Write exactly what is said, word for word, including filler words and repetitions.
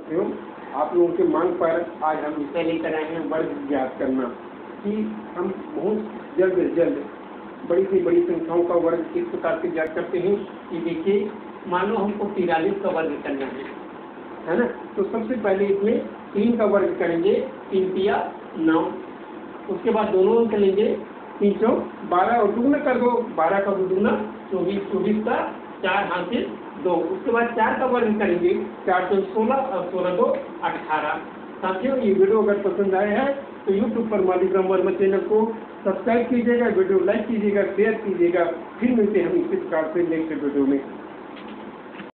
एवं आप लोगों के मांग पर आज हम विषय लेकर आए हैं वर्ग ज्ञात करना, कि हम बहुत जल्द से जल्द बड़ी से बड़ी संख्याओं का वर्ग किस प्रकार से ज्ञात करते हैं। कि देखिए, मान लो हमको तिरालीस का वर्ग करना है, है ना। तो सबसे पहले इसमें तीन का वर्ग करेंगे, तीन तिया नौ। उसके बाद दोनों अंक लेंगे, तीन सौ बारह और दुगना कर दो, बारह का दुगना चौबीस, चौबीस का चार हासिल दो। उसके बाद चार का वर्ग करेंगे, चार सौ सोलह और सोलह दो अठारह। साथियों, ये वीडियो अगर पसंद आया है तो यूट्यूब पर मालीग्राम वर्मा चैनल को सब्सक्राइब कीजिएगा, वीडियो लाइक कीजिएगा, शेयर कीजिएगा। फिर मिलते हैं हम इसी प्रकार से नेक्स्ट वीडियो में।